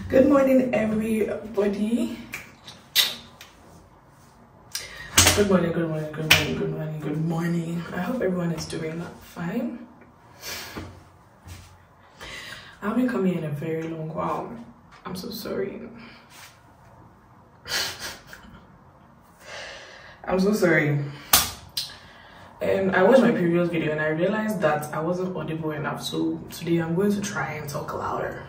Good morning, everybody. Good morning, good morning, good morning, good morning, good morning. I hope everyone is doing fine. I've been coming in a very long while. I'm so sorry. I'm so sorry. And I watched my previous video and I realized that I wasn't audible enough. So today I'm going to try and talk louder.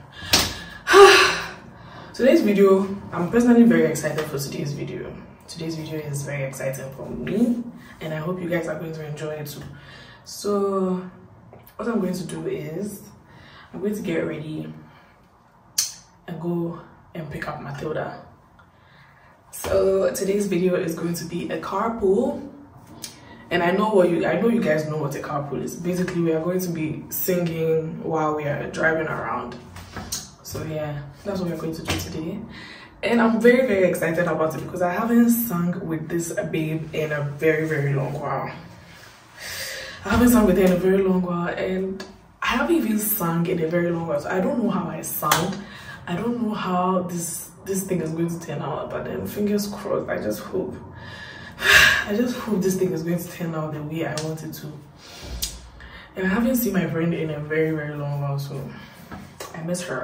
Today's video, I'm personally very excited for today's video. Today's video is very exciting for me and I hope you guys are going to enjoy it too. So what I'm going to do is I'm going to get ready and go and pick up Matilda. So today's video is going to be a carpool, and I know you guys know what a carpool is. Basically, we are going to be singing while we are driving around. So yeah, that's what we're going to do today. And I'm very, very excited about it because I haven't sung with this babe in a very, very long while. I haven't sung with her in a very long while, and I haven't even sung in a very long while. So I don't know how I sound. I don't know how this thing is going to turn out, but then fingers crossed. I just hope this thing is going to turn out the way I want it to. And I haven't seen my friend in a very, very long while, so I miss her.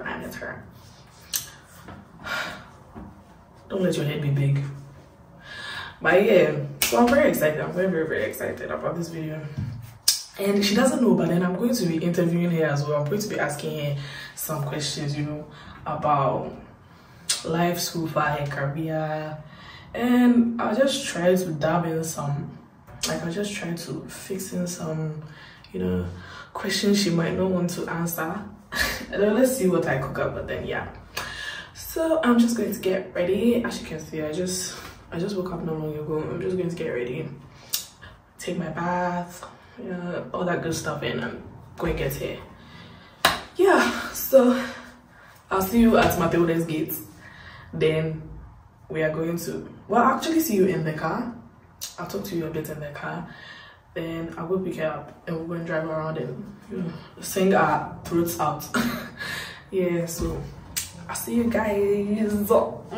Don't let your head be big. But yeah, so I'm very excited. I'm very, very, very excited about this video. And she doesn't know, but then I'm going to be interviewing her as well. I'm going to be asking her some questions, you know, about life, school, fire, career. And I'll just try to dab in some, like I'll just try to fix in some, you know, questions she might not want to answer. And then let's see what I cook up, but then yeah. So I'm just going to get ready. As you can see, I just woke up not long ago. I'm just going to get ready, take my bath, yeah, all that good stuff, and I'm going to get here. Yeah, so I'll see you at Matilda's gate. Then we are going to, well, I'll actually see you in the car. I'll talk to you a bit in the car. Then I'll go pick her up and we're going to drive around and, you know, sing our throats out. Yeah, so I'll see you guys.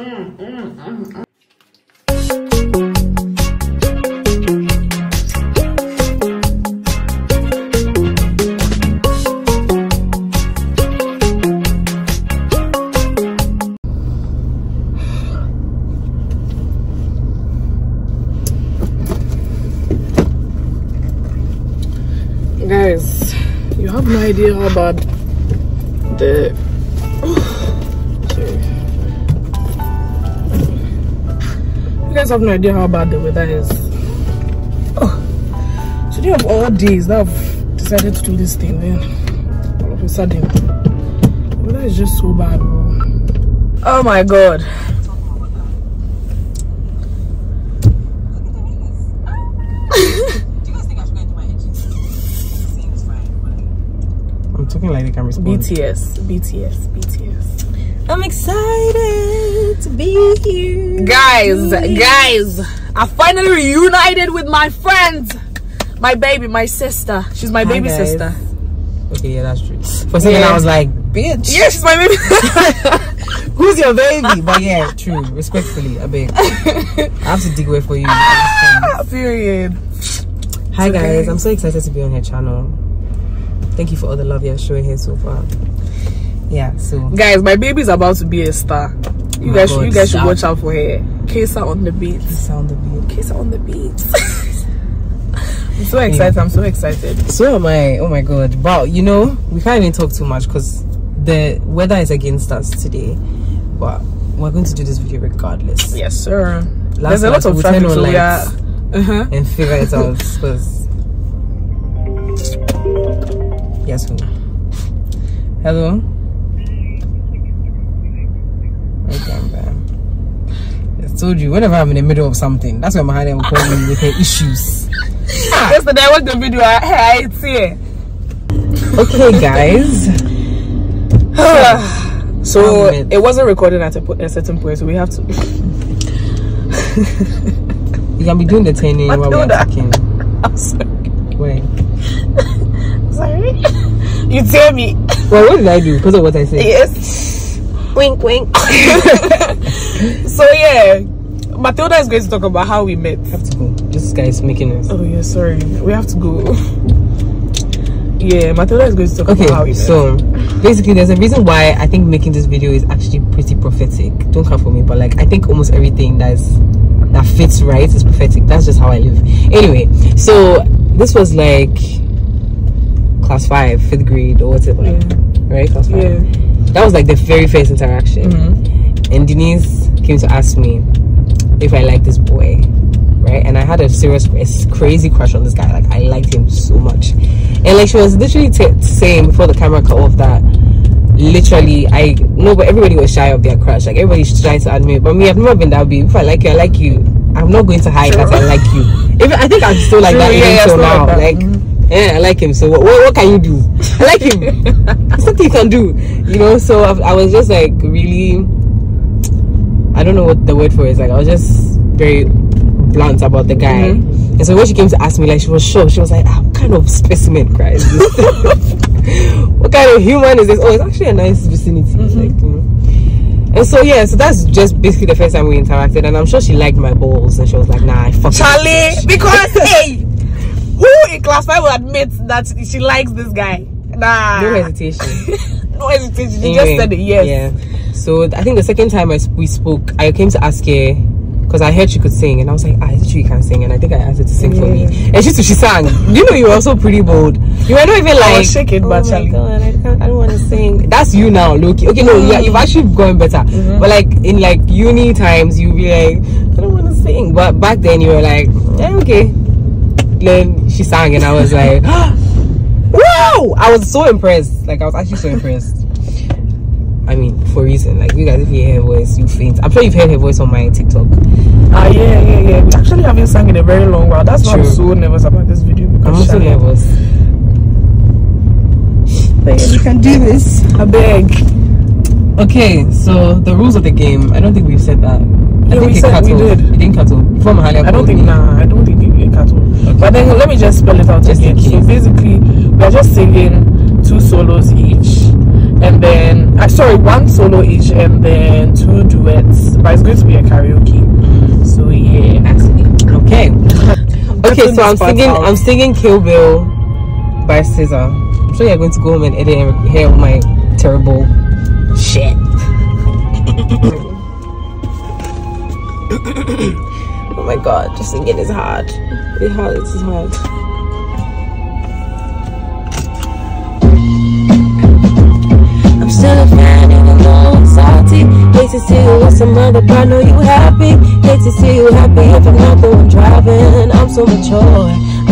Guys, you have no idea how bad the you guys have no idea how bad the weather is. Today of all days that I've decided to do this thing, then all of a sudden the weather is just so bad, bro. Oh my god. Talking like they can respond. BTS. I'm excited to be here. Guys, I finally reunited with my friends. My baby, my sister. She's my baby sister. Okay, yeah, that's true. For a second, I was like, bitch. Yeah, she's my baby. Who's your baby? But yeah, true. Respectfully, I beg. I have to dig away for you. Period. Hi guys, I'm so excited to be on her channel. Thank you for all the love you're showing here so far. Yeah, so guys, my baby's about to be a star. You guys should watch out for her. Kesa on the beat. Kesa on the beat. I'm so excited. Yeah. I'm so excited. So am I. Oh my god. But you know, we can't even talk too much because the weather is against us today. But we're going to do this video regardless. Yes, sir. There's a lot of traffic, so yeah. And figure it out because yes. Hello. I told you, whenever I'm in the middle of something, that's why my honey will call me with her issues. Yesterday I watched the video. It's here. Okay, guys. So it wasn't recorded at a certain point, so we have to. You can be doing the training while we're talking. I'm sorry. Wait. Sorry. You tell me. Well, what did I do? Because of what I said. Yes. Wink, wink. So yeah, Matilda is going to talk about how we met. I have to go. This guy is making us. Oh yeah, sorry. We have to go. Yeah, Matilda is going to talk about how we met. So basically there's a reason why I think making this video is actually pretty prophetic. Don't come for me, but like I think almost everything that fits right is prophetic. That's just how I live. Anyway, so this was like class 5, 5th grade, or what's it like? Yeah. Right? Class 5. Yeah. That was like the very first interaction. And Denise came to ask me if I like this boy, right? And I had a crazy crush on this guy. Like I liked him so much, and like she was literally saying before the camera cut off that literally but everybody was shy of their crush. Like everybody's trying to admit, but me, I've never been that big. If I like you, I like you. I'm not going to hide that I like you. I think I'm still like that even till now. Like yeah, I like him. So what can you do? I like him. There's nothing you can do, you know. So I was just like really, I don't know what the word for it is. Like I was just very blunt about the guy. And so when she came to ask me, like she was shocked. She was like, what kind of specimen cry is this? What kind of human is this? Oh, it's actually a nice vicinity. Like, and so yeah, so that's just basically the first time we interacted, and I'm sure she liked my balls, and she was like, nah, I fuck Charlie, because hey, who in class 5 will admit that she likes this guy? Nah, no hesitation. No hesitation. She just said it. Yes. Yeah. So I think the second time we spoke, I came to ask her because I heard she could sing, and I was like, is it true you can sing? And I think I asked her to sing for me, and she sang. You know, you were also pretty bold. You were not even like, I was shaking, but oh my God, I don't want to sing. That's you now, Loki. Okay, no, yeah, you've actually gone better. But like in like uni times, you'd be like, I don't want to sing. But back then, you were like, yeah, okay. Then she sang, and I was like, wow! I was so impressed. Like I was actually so impressed. I mean, for a reason. Like you guys, if you hear her voice, you faint. I'm sure you've heard her voice on my TikTok. Yeah. We actually haven't sang in a very long while. That's why I'm so nervous about this video. I'm also nervous. But you can do this. I beg. Okay, so the rules of the game. I don't think we've said that. Yeah, we said we did. You didn't cut off. Before Mahalia I don't think you cut off. Okay. But then let me just spell it out again. So basically, we are just singing 2 solos each. And then, one solo each, and then 2 duets. But it's going to be a karaoke. So yeah, okay. Okay, so I'm singing Kill Bill by SZA. I'm sure you're going to go home and edit and hear my terrible shit. Oh my God, just singing is hard. It's hard. I'm still a fan and I know I'm salty. Hate to see you with some other, but I know you happy. Hate to see you happy if I'm not the one driving. I'm so mature.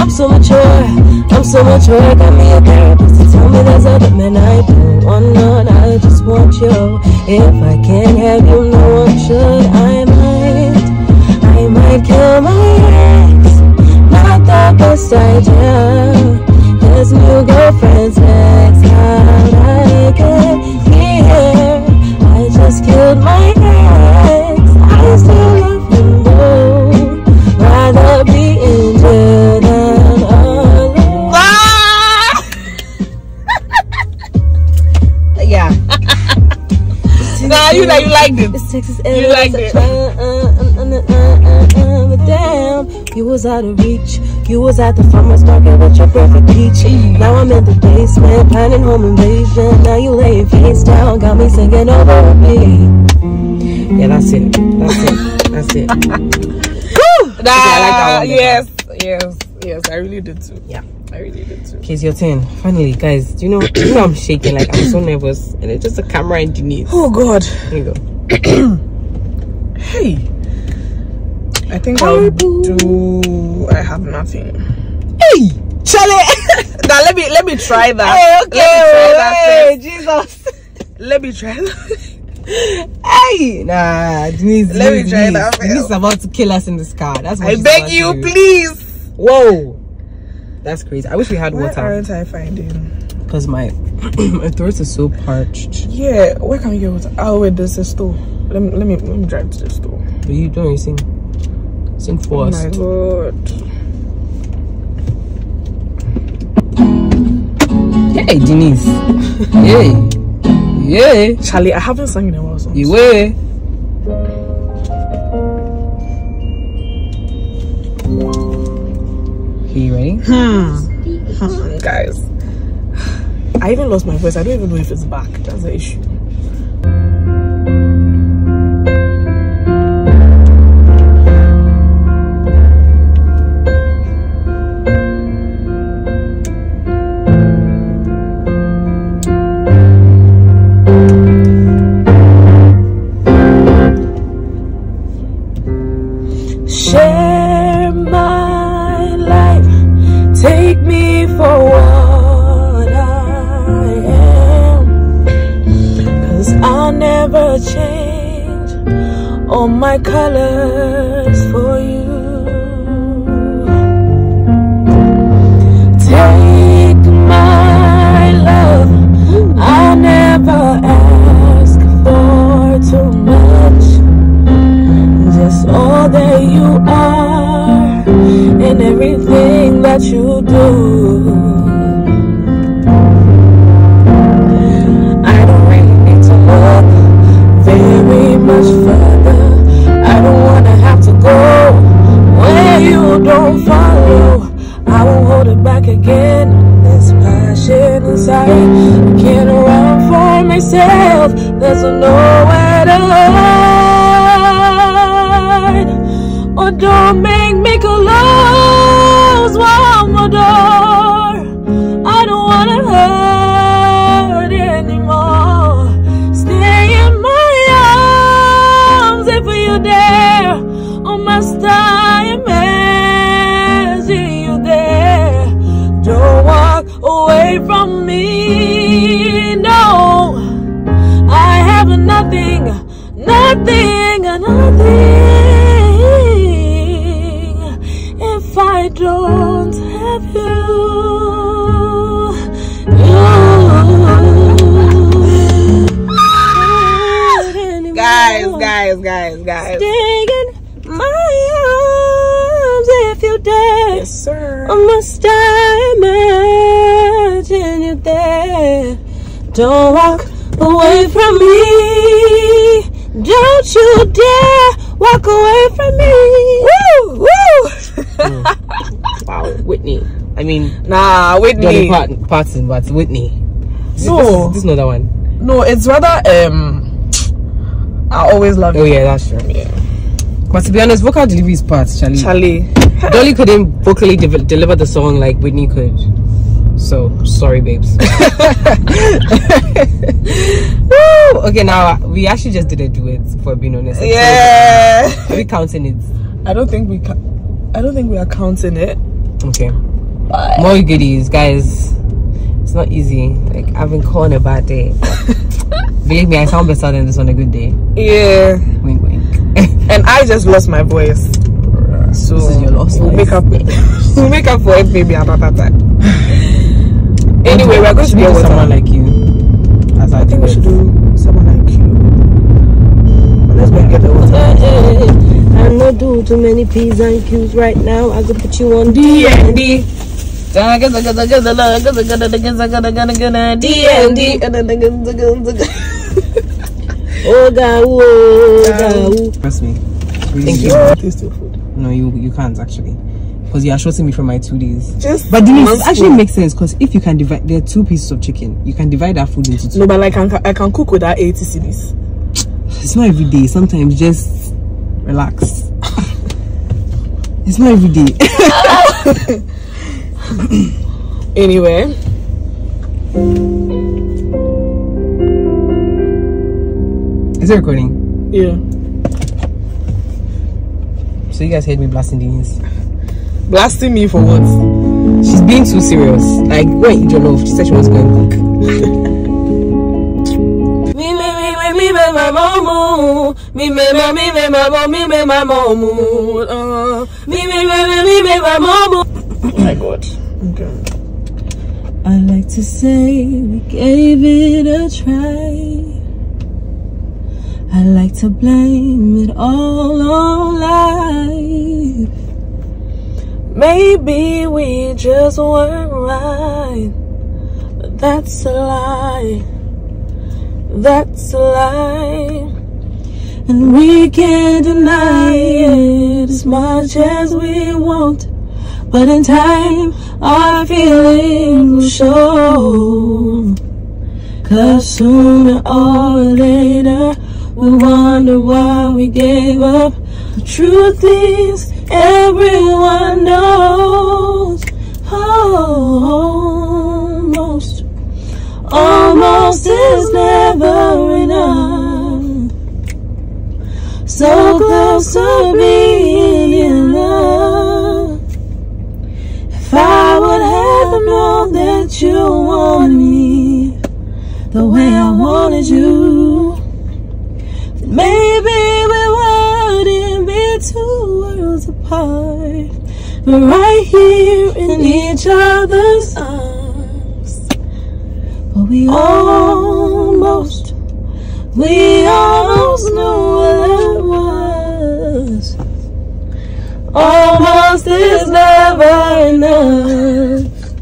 Got me a therapist to tell me there's other men I don't want none. I just want you. If I can't have you, no one should. I might kill my ex. Not the best idea. His new girlfriend's ex. How'd I get here? I just killed my ex. I still love him though. Rather be in jail than alone. Yeah. Nah, you liked it. You liked it. Damn, you was out of reach. You was at the farmer's market with your perfect peach. Now I'm in the basement, planning home invasion. Now you laying face down, got me singing over me. Yeah, that's it. Woo! Nah, I like that one. Yes. I really did too. Yeah, I really did too. Okay, it's your turn. Finally, guys, do you know I'm shaking? Like I'm so nervous, and it's just a camera and Denise. Oh God. Here you go. Hey. I think I'll do. I have nothing. Hey, Charlie. Now let me try that. Hey, okay. Jesus. Let me try that. Hey, nah, Denise. Let me try that. Denise is about to kill us in this car. That's what I beg you, please. Whoa, that's crazy. I wish we had water. Where aren't I finding? Because my throat is so parched. Yeah, where can we get water? Oh wait, there's a store. Let me drive to the store. What are you doing? You sing. Sing for us. Oh my God. Hey, Denise. Hey. Charlie, I haven't sung in a while, so You will. Okay, you ready? Guys, I even lost my voice. I don't even know if it's back. That's the issue. Share my life, take me for what I am, 'cause I'll never change all my colors for you. Take my love, I'll never ask for too much, just all that you are and everything that you do. I don't really need to look very much further. I don't wanna have to go where you don't follow. I won't hold it back again. There's passion inside. I can't run for myself. There's nowhere to hide. Oh, don't make me close one more door. I don't wanna hurt anymore. Stay in my arms if you dare. Oh, must I imagine you there? Don't walk away from me. No, I have nothing, nothing, nothing. If I don't have you, guys. Stay in my arms if you dare. Yes, sir. Or must I imagine you there? Don't walk away from me. Don't you dare walk away from me. Woo! Woo! Wow, Whitney. I mean, nah, Whitney. Dolly Parton, but Whitney. No, this is not that one. No, it's rather I always love you. Oh yeah, that's true. Yeah. But to be honest, vocal delivery is parts, Charlie. Dolly couldn't vocally deliver the song like Whitney could. So sorry, babes. Woo! Okay, now we actually just did a duet, for being honest. Yeah. Are we counting it? I don't think we are counting it. Okay. But more goodies, guys. It's not easy. Like, I've been calling a bad day. Believe me, I sound better than this on a good day. Yeah. Wink, wink. And I just lost my voice. So this is your loss. We'll make up for it maybe another time. Anyway, we're going to do someone like you. As I think we should do someone like you. Let's get the water. I'm not doing too many P's and Q's right now. I could put you on D&D. Oh, trust me. Thank you. No, you can't actually, because you are shorting me from my 2 days. But it actually makes sense, because if you can divide, there are 2 pieces of chicken. You can divide that food into 2. No, but like I can cook with that 80 cedis. It's not every day. Sometimes just relax. It's not every day. Anyway. Is it recording? Yeah. So you guys heard me blasting Denise. Blasting me for what? She's being too serious. Like, wait, you don't know. She said she was going to cook. My mom, me, my mom, oh my god. Okay. I like to say we gave it a try. I like to blame it all on life. Maybe we just weren't right, but that's a lie. That's a lie. and we can't deny it as much as we want. But in time, our feelings will show. 'Cause sooner or later, we'll wonder why we gave up. The truth is, everyone knows. Almost is never enough. So close to being in love. If I would have known that you wanted me the way I wanted you, then maybe we wouldn't be 2 worlds apart, but right here in each other's arms. But we almost knew what it was. Almost is never enough.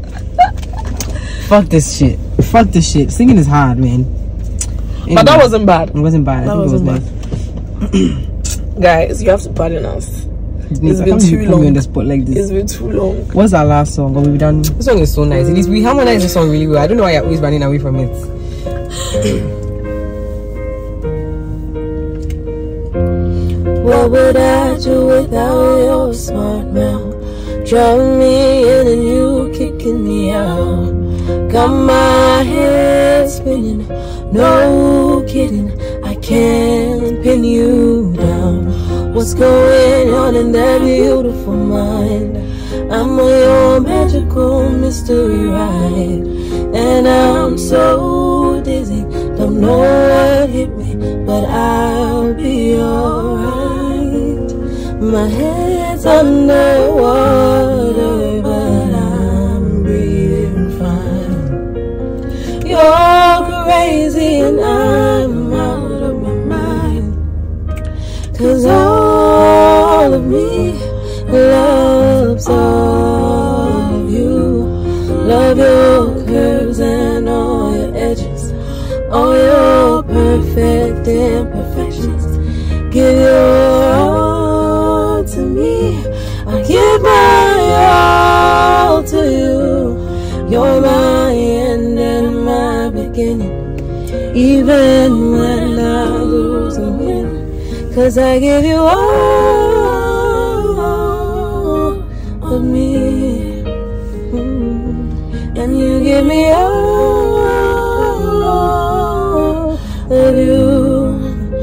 Fuck this shit. Fuck this shit. Singing is hard, man. Anyway, but that wasn't bad. It wasn't bad. That wasn't bad. Guys, you have to pardon us. It's been too long. On the spot like this. It's been too long. What's our last song? We've done. This song is so nice. At least we harmonize the song really well. I don't know why you're always running away from it. What would I do without your smart mouth? Drawing me in and you kicking me out. Got my head spinning, no kidding, I can't pin you down. What's going on in that beautiful mind? I'm on your magical mystery ride, and I'm so dizzy, don't know what hit me, but I'll be alright. My head's underwater, but I'm breathing fine. You're crazy and I'm out of my mind, 'cause all of me loves all of you. Love your curves and all your edges, all your perfect imperfections. Give your all to me, I give my all to you. You're my end and my beginning, even when I lose and win, 'cause I give you all of me, and you give me all of you.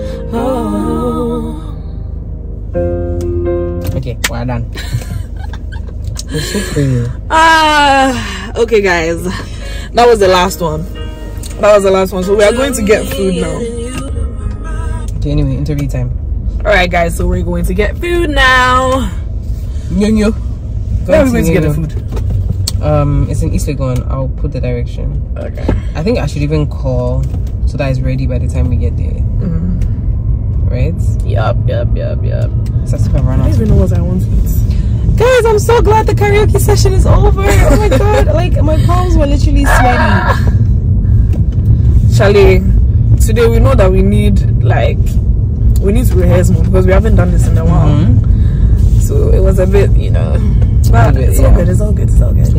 Okay, we're done. It's so crazy. Okay guys, that was the last one. So we are going to get food now. Okay, anyway, interview time. All right guys, so we're going to get food now. Where are we going to get the food? It's in East Legon. I'll put the direction. Okay. I think I should even call so that it's ready by the time we get there. Right? Yup. So I don't even know what I want to eat. Guys, I'm so glad the karaoke session is over. Oh my god, like my palms were literally sweaty. Charlie, today we know that we need to rehearse more because we haven't done this in a while. So it was a bit, but it's all good. It's all good.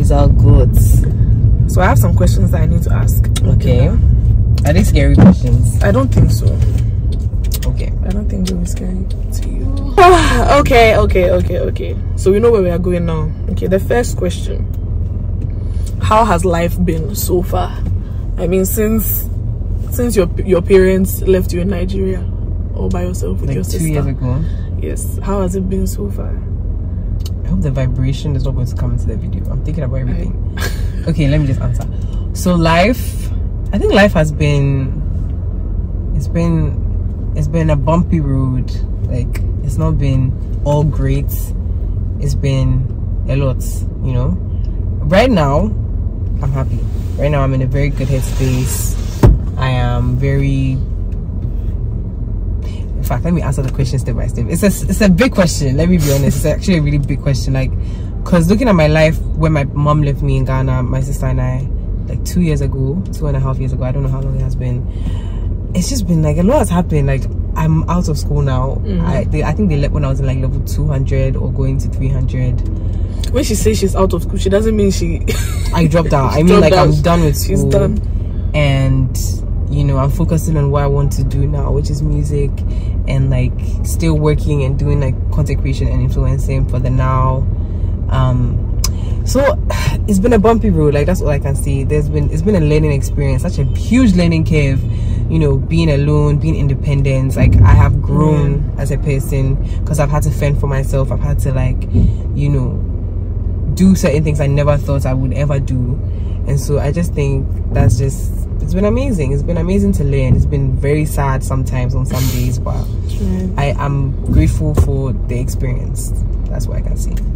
So I have some questions that I need to ask. Okay. Are they scary questions? I don't think so. Okay. I don't think they'll be scary to you. Okay. So we know where we are going now. Okay, the first question. How has life been so far? I mean, since your parents left you in Nigeria all by yourself with your sister. 2 years ago. Yes. How has it been so far? I hope the vibration is not going to come into the video. I'm thinking about everything. Okay, let me just answer. So I think life has been, it's been a bumpy road. Like, it's not been all great. It's been a lot, Right now, I'm happy. Right now, I'm in a very good headspace. I am very... In fact, let me answer the question step by step. It's a big question, let me be honest. It's actually a really big question. Because looking at my life when my mom left me in Ghana, my sister and I, 2.5 years ago, I don't know how long it has been. it's just been like a lot has happened. Like I'm out of school now. I think they left when I was in like level 200 or going to 300. When she says she's out of school, she doesn't mean I dropped out. I mean, like, I'm done with school. She's done. And, you know, I'm focusing on what I want to do now, which is music, and like still working and doing like content creation and influencing for the now. So it's been a bumpy road, like that's all I can say. It's been a learning experience, such a huge learning curve, you know, being alone, being independent. Like I have grown as a person because I've had to fend for myself. I've had to, like, you know, do certain things I never thought I would ever do. And so I just think that's just, it's been amazing. It's been amazing to learn. It's been very sad sometimes on some days, but I am grateful for the experience. That's what I can say.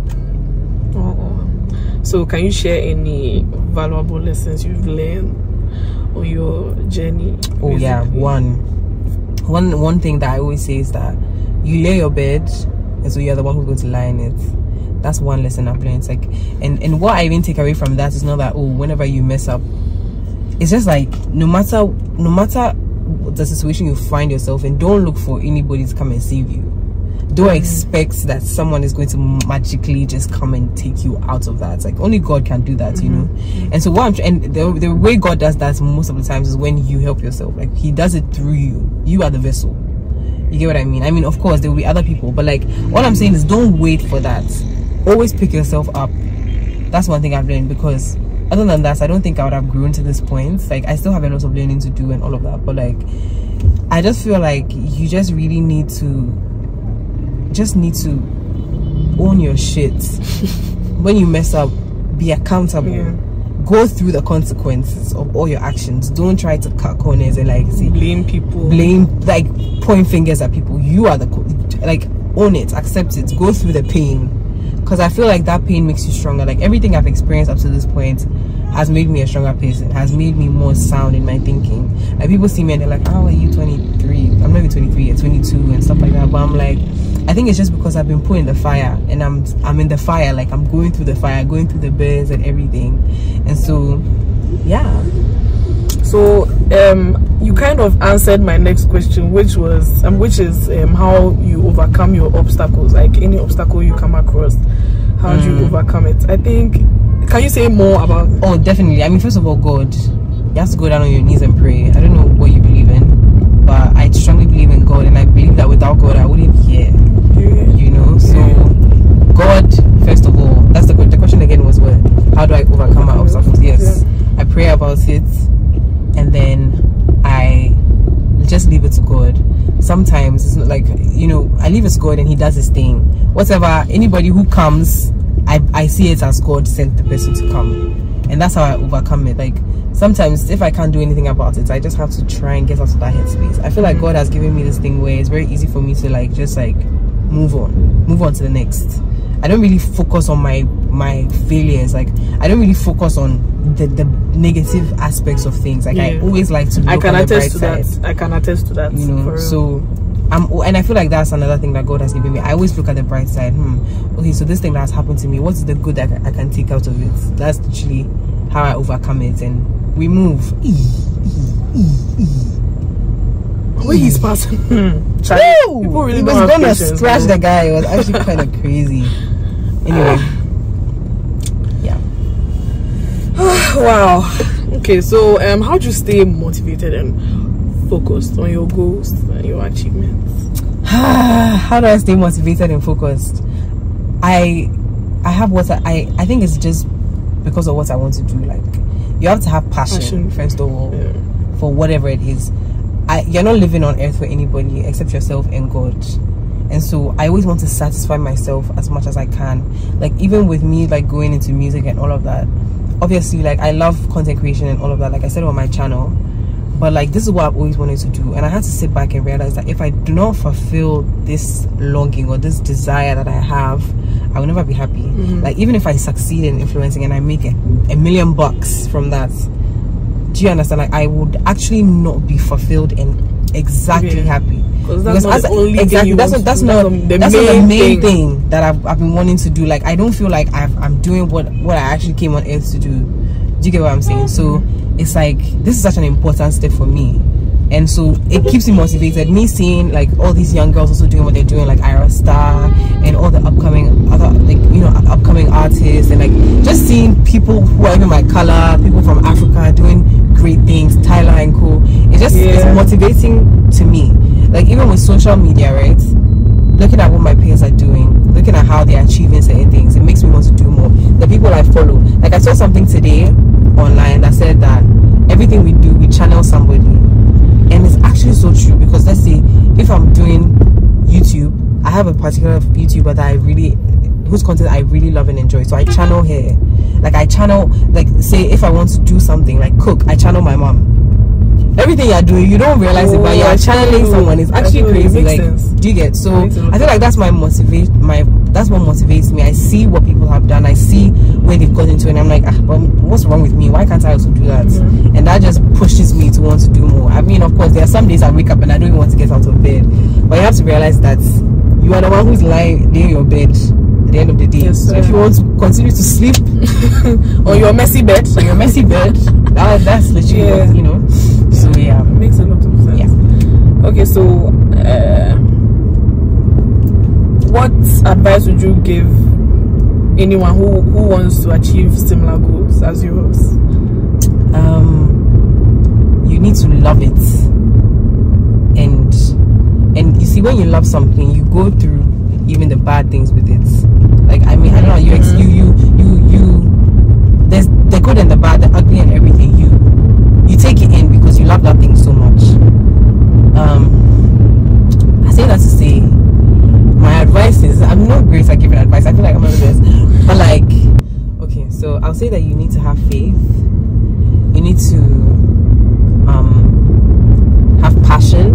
So can you share any valuable lessons you've learned on your journey? Oh yeah, one thing that I always say is that you lay your bed, and so you're the one who's going to lie in it. That's one lesson I've learned. It's like, and what I even take away from that is not that, oh, whenever you mess up, it's just like no matter the situation you find yourself in, don't look for anybody to come and save you. Don't expect that someone is going to magically just come and take you out of that. It's like only God can do that, you know. And so the way God does that most of the times is when you help yourself. Like He does it through you. You are the vessel. You get what I mean? I mean, of course there will be other people, but like all I'm saying is don't wait for that. Always pick yourself up. That's one thing I've learned, because other than that, I don't think I would have grown to this point. Like I still have a lot of learning to do and all of that, but like I just feel like you just really need to own your shit. When you mess up, be accountable. Go through the consequences of all your actions. Don't try to cut corners and like blame people, like point fingers at people. You are the, like, own it, accept it, go through the pain, because I feel like that pain makes you stronger. Like everything I've experienced up to this point has made me a stronger person, has made me more sound in my thinking. Like people see me and they're like, how are you 23? I'm not even 23 yet, 22 and stuff like that. But I'm like, I think it's just because I've been put in the fire, and I'm in the fire. Like I'm going through the fire, going through the birds and everything. And so yeah, so you kind of answered my next question, which is how you overcome your obstacles. Like any obstacle you come across, how do you overcome it? I think, can you say more about? Oh, definitely. I mean, first of all, God, you have to go down on your knees and pray. I don't know what you believe in, but I strongly believe in God, and I believe that without God I wouldn't be here. You know, so God, first of all, that's the question again was, what, how do I overcome my obstacles? Yes, I pray about it, and then I just leave it to God. Sometimes it's not like, you know, I leave it to God and He does His thing. Whatever, anybody who comes, I see it as God sent the person to come, and that's how I overcome it. Like sometimes if I can't do anything about it, I just have to try and get out of that headspace. I feel like God has given me this thing where it's very easy for me to like just like move on to the next. I don't really focus on my failures. Like I don't really focus on the negative aspects of things. Like I always like to look on the bright side. I can attest to that, you know. So and I feel like that's another thing that God has given me. I always look at the bright side. Okay, so this thing that has happened to me, what's the good that I can take out of it? That's literally how I overcome it, and we move. Where he's passing, people really he was gonna scratch the guy. It was actually kind of crazy. Anyway, yeah. Wow. Okay, so how do you stay motivated and focused on your goals and your achievements? How do I stay motivated and focused? I have what I think it's just because of what I want to do. Like you have to have passion. First of all, for whatever it is. You're not living on earth for anybody except yourself and God. And so I always want to satisfy myself as much as I can. Like even with me like going into music and all of that, obviously like I love content creation and all of that, like I said on my channel, but like this is what I've always wanted to do. And I had to sit back and realize that if I do not fulfill this longing or this desire that I have, I will never be happy. Like even if I succeed in influencing and I make $1 million from that, do you understand? Like I would actually not be fulfilled and exactly happy, because that's not the main thing that I've been wanting to do. Like I don't feel like I'm doing what I actually came on earth to do. Do you get what I'm saying? So it's like this is such an important step for me and so it keeps me motivated. Me seeing like all these young girls also doing what they're doing, like Ira Star and all the upcoming other, like, you know, upcoming artists, and like just seeing people who are even my color, people from Africa doing great things, Tyler and co. It's just it's motivating to me. Like even with social media, right? Looking at what my peers are doing, looking at how they're achieving certain things, it makes me want to do more. The people I follow, like I saw something today online that said that everything we do, we channel somebody, and it's actually so true. Because let's say if I'm doing YouTube, I have a particular YouTuber that I really, whose content I really love and enjoy, so I channel her. Like I channel, like say if I want to do something like cook, I channel my mom. Everything you're doing, you don't realize it, but you're channeling someone. It's actually crazy. Like, do you get? So I feel like that's my that's what motivates me. I see what people have done, I see where they've got into, and I'm like, but what's wrong with me? Why can't I also do that? And that just pushes me to want to do more. I mean, of course, there are some days I wake up and I don't even want to get out of bed, but you have to realize that you are the one who's lying in your bed at the end of the day. So if you want to continue to sleep on your messy bed, that's literally you know. So yeah, makes a lot of sense. Yeah. Okay, so what advice would you give anyone who wants to achieve similar goals as yours? You need to love it, and you see, when you love something, you go through even the bad things with it. Like I mean, I don't know, you there's the good and the bad, the ugly and everything. You take it in because you love that thing so much. I say that to say, my advice is, I'm not great at giving advice. I feel like I'm not the best, but like, okay, so I'll say that you need to have faith. You need to have passion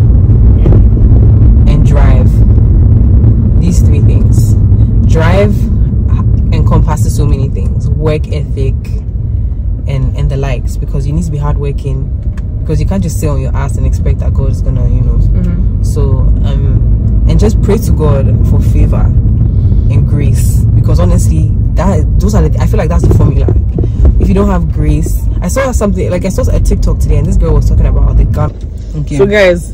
and drive. These three things. Drive encompasses so many things: work ethic and the likes, because you need to be hardworking, because you can't just sit on your ass and expect that God is gonna, you know. So and just pray to God for favor and grace, because honestly, those are I feel like that's the formula. If you don't have grace, I saw something, like I saw a TikTok today, and this girl was talking about the gap. Okay. So guys,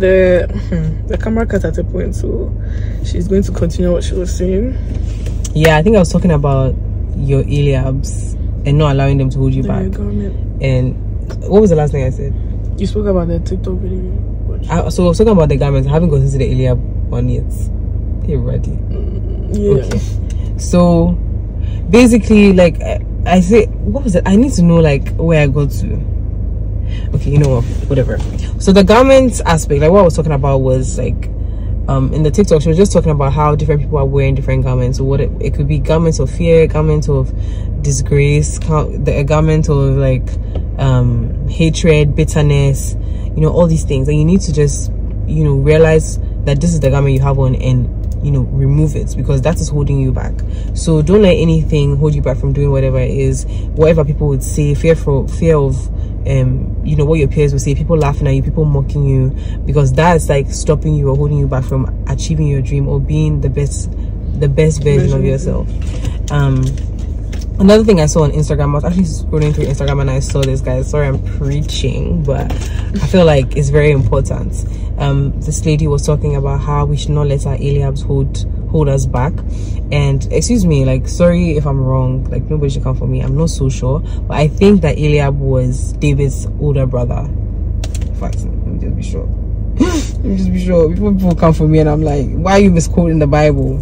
the camera cut at a point, so she's going to continue what she was saying. Yeah, I think I was talking about your Eliabs and not allowing them to hold you back. And what was the last thing I said? You spoke about the TikTok video. So I was talking about the garments. I haven't gotten to the Eliab one yet. Are you ready? Yeah. Okay. So basically, like I said, what was it? I need to know like where I got to. Okay, you know what? Whatever. So the garments aspect, like what I was talking about was like in the TikTok, she was just talking about how different people are wearing different garments. So what it could be garments of fear, garments of disgrace, a garment of like hatred, bitterness, you know, all these things. And you need to just, you know, realize that this is the garment you have on, and you know, remove it, because that is holding you back. So don't let anything hold you back from doing whatever it is, whatever people would say, fear of you know, what your peers will say, people laughing at you, people mocking you, because that's like stopping you or holding you back from achieving your dream or being the best version of yourself. Another thing I saw on Instagram, I was actually scrolling through Instagram and I saw this, guys. Sorry, I'm preaching, but I feel like it's very important. This lady was talking about how we should not let our Eliabs hold us back. And excuse me, like, sorry if I'm wrong, like nobody should come for me, I'm not so sure, but I think that Eliab was David's older brother. In fact, let me just be sure. Let me just be sure before people come for me and I'm like, why are you misquoting the Bible?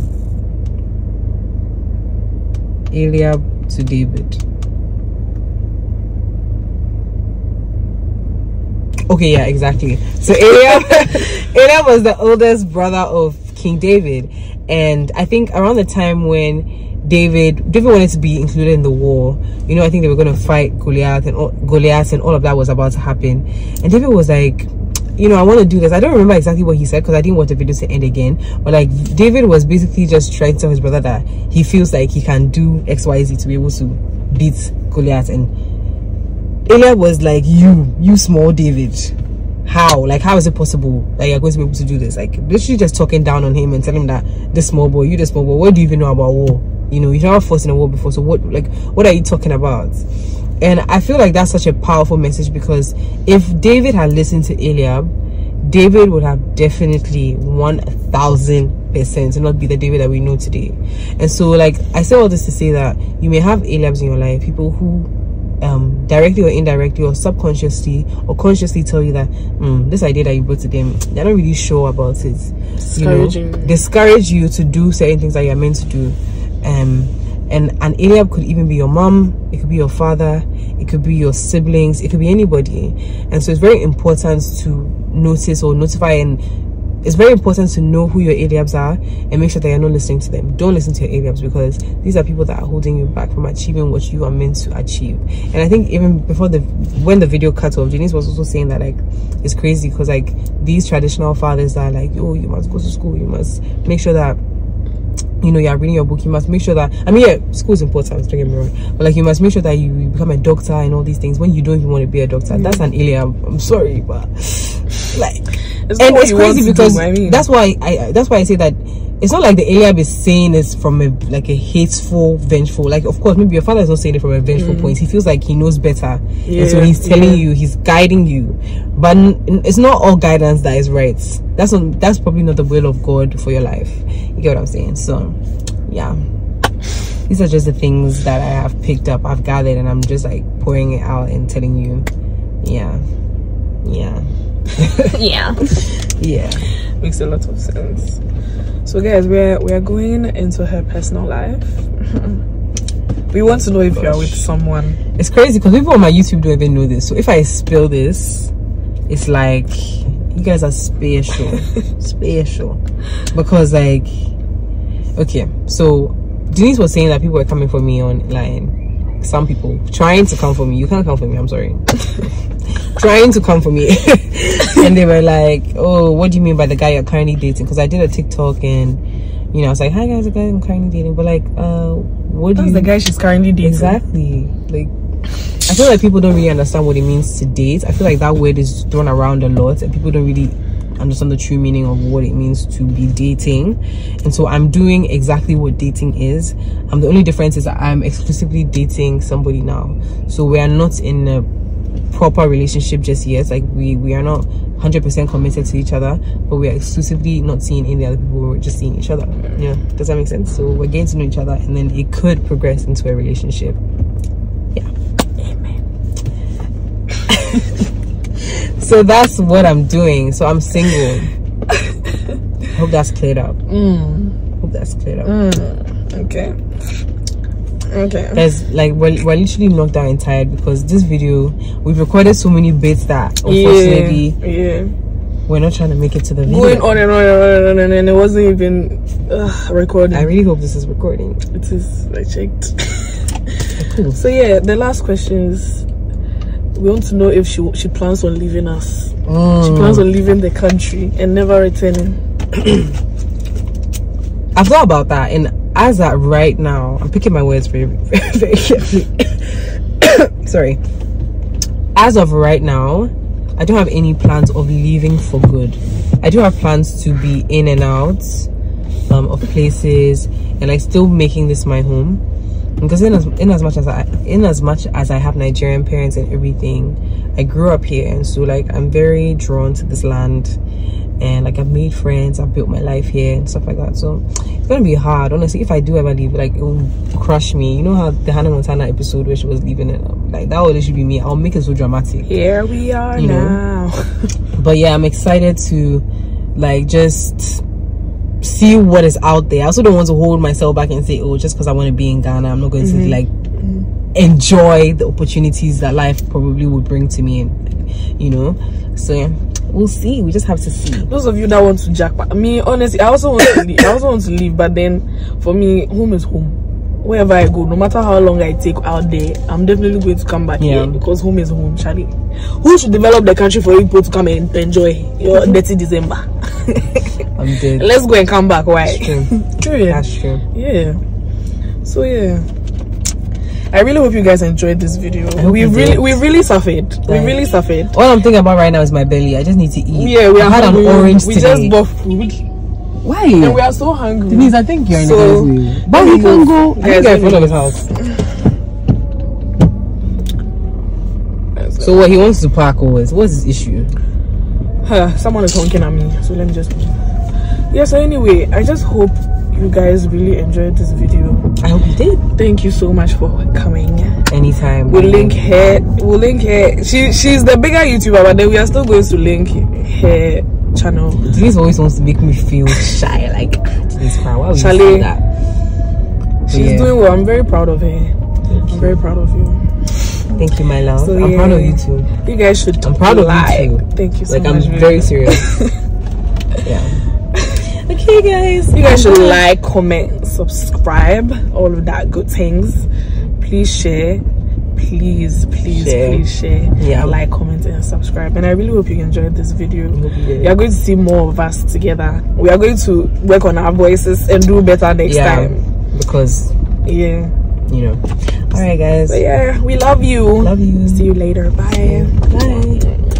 Eliab to David. Okay, yeah, exactly. So Eliab was the oldest brother of King David, and I think around the time when David wanted to be included in the war, you know, I think they were going to fight Goliath and all of that was about to happen, and David was like, you know, I want to do this. I don't remember exactly what he said because I didn't want the video to end again, but like David was basically just trying to tell his brother that he feels like he can do XYZ to be able to beat Goliath, and Eliab was like, you small David, how is it possible that you're going to be able to do this? Like literally just talking down on him and telling him that this small boy, you the small boy, what do you even know about war? You know, you've never fought in a war before, so what are you talking about? And I feel like that's such a powerful message, because if David had listened to Eliab, David would have definitely 1000% not be the David that we know today. And so, like, I say all this to say that you may have Eliabs in your life, people who directly or indirectly or subconsciously or consciously tell you that this idea that you brought to them, they're not really sure about it, discourage you to do certain things that you're meant to do. And an Eliab could even be your mom, it could be your father, it could be your siblings, it could be anybody. And so it's very important to notice or notify, and it's very important to know who your Eliabs are and make sure that you're not listening to them. Don't listen to your Eliabs, because these are people that are holding you back from achieving what you are meant to achieve. And I think even before when the video cut off, Janice was also saying that, like, it's crazy because, like, these traditional fathers are like, oh, you must go to school, you must make sure that, you know, you're reading your book, you must make sure that, I mean, yeah, school is important, don't get me wrong, but like, you must make sure that you become a doctor and all these things when you don't even want to be a doctor. That's an Eliab. I'm sorry, but like, it's crazy because that's why I say that it's not like the Eliab is saying this from a hateful, vengeful, like, of course maybe your father is not saying it from a vengeful point. He feels like he knows better, and so he's telling you, he's guiding you, but it's not all guidance that is right. That's probably not the will of God for your life. You get what I'm saying? So yeah, these are just the things that I have picked up, I've gathered, and I'm just like pouring it out and telling you. Yeah makes a lot of sense. So guys, we're going into her personal life. We want to know if you're with someone. It's crazy because people on my YouTube don't even know this, so if I spill this, it's like, you guys are special. Special, because, like, okay, so Denise was saying that people were coming for me online. Some people trying to come for me. You can't come for me, I'm sorry. Trying to come for me. And they were like, oh, what do you mean by the guy you're currently dating? Because I did a TikTok and, you know, I was like, hi guys, the guy I'm currently dating, but like, what do you... the guy she's currently dating. Exactly. Like, I feel like people don't really understand what it means to date. I feel like that word is thrown around a lot and people don't really understand the true meaning of what it means to be dating. And so I'm doing exactly what dating is. The only difference is that I'm exclusively dating somebody now. So we are not in a proper relationship just yet. Like, we are not 100% committed to each other, but we are exclusively not seeing any other people. We're just seeing each other. Yeah, does that make sense? So we're getting to know each other, and then it could progress into a relationship. Yeah. Amen. So that's what I'm doing. So I'm single. Hope that's cleared up. Hope that's cleared up. Okay. There's like, we're literally knocked out and tired because this video, we've recorded so many bits that unfortunately we're not trying to make it to the video. Going on and on and it wasn't even recording. I really hope this is recording. It is. I checked. Cool. So yeah, the last question is, we want to know if she plans on leaving us. She plans on leaving the country and never returning. I've thought about that, and as at right now, I'm picking my words very, very, very carefully. Sorry. As of right now, I don't have any plans of leaving for good. I do have plans to be in and out of places and like still making this my home. Because in as much as I have Nigerian parents and everything, I grew up here, and so like I'm very drawn to this land, and like I've made friends, I've built my life here and stuff like that. So it's gonna be hard, honestly. If I do ever leave, like, it will crush me. You know how the Hannah Montana episode where she was leaving it, like that would literally be me. I'll make it so dramatic. Here we are now. But yeah, I'm excited to like just see what is out there. I also don't want to hold myself back and say, oh, just because I want to be in Ghana, I'm not going to like enjoy the opportunities that life probably would bring to me, and you know. So yeah, we'll see. We just have to see. Those of you that want to jackpot, me honestly, I also want to leave. I also want to leave, but then for me, home is home. Wherever I go, no matter how long I take out there, I'm definitely going to come back here because home is home, Charlie. Who should develop the country for people to come and enjoy your dirty December? I'm dead. Let's go and come back. Why? True. True. That's true. Yeah. So yeah, I really hope you guys enjoyed this video. We really suffered. Like, we really suffered. All I'm thinking about right now is my belly. I just need to eat. Yeah, we had an orange today. We just bought food. Why? And we are so hungry. Denise, I think you're in the guy's way. But we can go. I think you're in front of his house. was like, So what he wants to park always? What's his issue? Someone is honking at me, so let me just move. Yeah, so anyway, I just hope you guys really enjoyed this video. I hope you did. Thank you so much for coming. Anytime. We'll link her. She's the bigger YouTuber, but then we are still going to link her channel. Denise always wants to make me feel shy, like Denise, why would you say Charlie, that? she's doing well. I'm very proud of her. I'm very proud of you. Thank you, my love. So, I'm proud of you too. You guys should. I'm proud of you too. Thank you so like, much. I'm very serious. Yeah. Okay, guys. You guys should like, comment, subscribe, all of that good things. Please share. Please share. Yeah. Like, comment, and subscribe. And I really hope you enjoyed this video. You are going to see more of us together. We are going to work on our voices and do better next time. Because you know. All right, guys. So yeah, we love you. Love you. See you later. Bye. Bye.